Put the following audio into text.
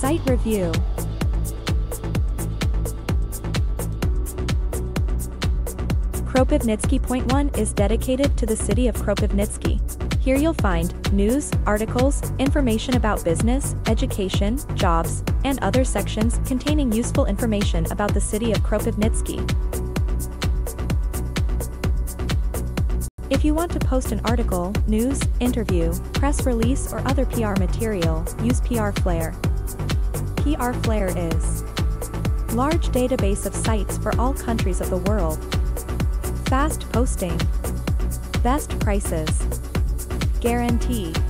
Site review. Kropyvnytskyi.one is dedicated to the city of Kropyvnytsky. Here you'll find news, articles, information about business, education, jobs, and other sections containing useful information about the city of Kropyvnytsky. If you want to post an article, news, interview, press release or other PR material, use PR Flare. PR Flare is large database of sites for all countries of the world. Fast posting. Best prices. Guarantee.